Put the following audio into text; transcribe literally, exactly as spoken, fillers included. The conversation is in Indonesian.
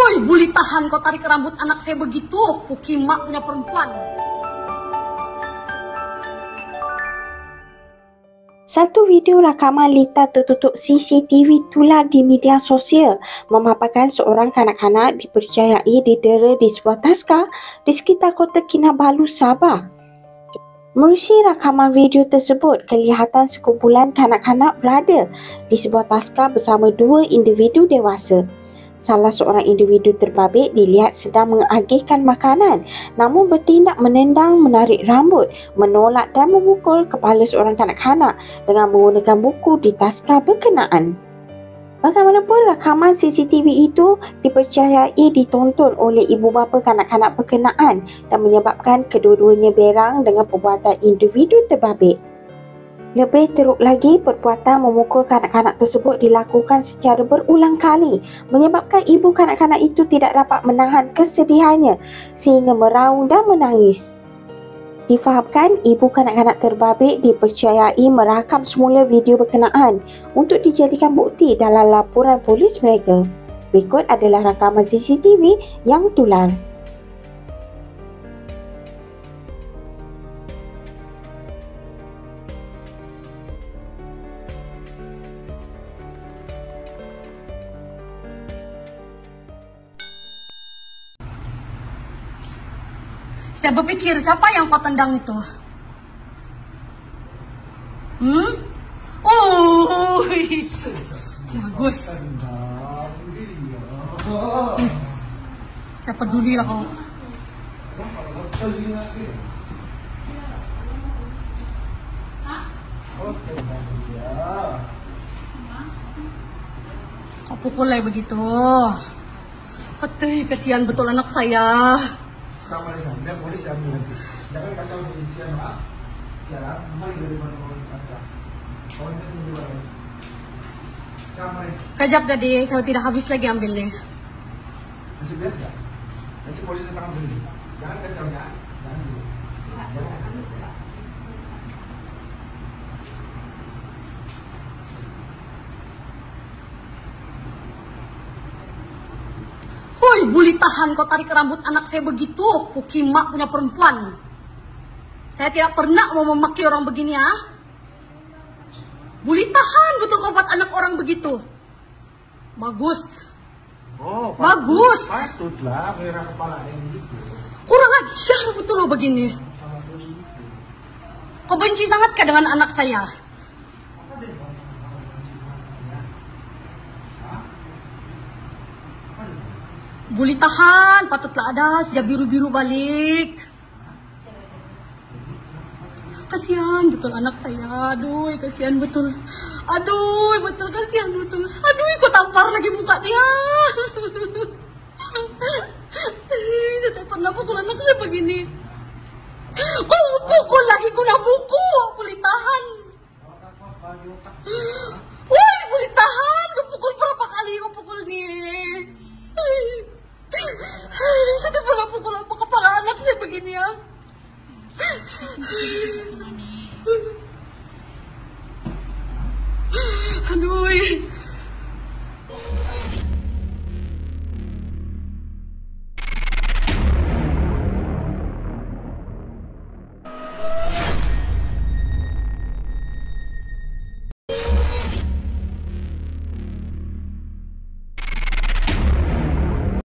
Woi, Buli, tahan kau tarik rambut anak saya begitu. Pukimak punya perempuan. Satu video rakaman Lita tertutup C C T V tular di media sosial memaparkan seorang kanak-kanak dipercayai didera di sebuah taska di sekitar Kota Kinabalu, Sabah. Menerusi rakaman video tersebut, kelihatan sekumpulan kanak-kanak berada di sebuah taska bersama dua individu dewasa. Salah seorang individu terbabit dilihat sedang mengagihkan makanan namun bertindak menendang, menarik rambut, menolak dan memukul kepala seorang kanak-kanak dengan menggunakan buku di taska berkenaan. Bagaimanapun, rakaman C C T V itu dipercayai ditonton oleh ibu bapa kanak-kanak berkenaan dan menyebabkan kedua-duanya berang dengan perbuatan individu terbabit. Lebih teruk lagi, perbuatan memukul kanak-kanak tersebut dilakukan secara berulang kali menyebabkan ibu kanak-kanak itu tidak dapat menahan kesedihannya sehingga meraung dan menangis. Difahamkan, ibu kanak-kanak terbabit dipercayai merakam semula video berkenaan untuk dijadikan bukti dalam laporan polis mereka. Berikut adalah rakaman C C T V yang tular. Saya berpikir, siapa yang kau tendang itu? Hmm? Oh, bagus. Hmm. Saya peduli lah kau. Kau pukul lagi begitu. Patay, kasihan betul anak saya. Sama di sana, dia polis yang bilang, jangan kacau di Indonesia, maaf. Jalan, kembali dari mana orang kacau. Orang itu di mana? Kamar. Kejap tadi, saya tidak habis lagi ambilnya. Masih biasa. Nanti polis datang ambil. Jangan kacau ya. Jangan dulu. Woi, Buli, tahan kau tarik rambut anak saya begitu. Pukimak punya perempuan. Saya tidak pernah mau memaki orang begini, ya. Buli, tahan betul kau buat anak orang begitu. Bagus. Oh, patut, bagus. Patutlah merah kepala yang gitu. Kurang ajar betul lo begini. Kau benci sangat kah dengan anak saya? Buli, tahan, patutlah ada sejak biru-biru balik. Kasihan betul anak saya, aduh, kasihan betul. Aduh, betul kasihan betul. Aduh, kok tampar lagi muka dia. Saya tak pernah pukul anak saya begini. Kok pukul lagi guna buku? Buli, tahan. Woi, Buli, tahan. Kau pukul berapa kali kau pukul nih? Saya tak pernah pukul apa kepala anak saya begini, ya. Aduh.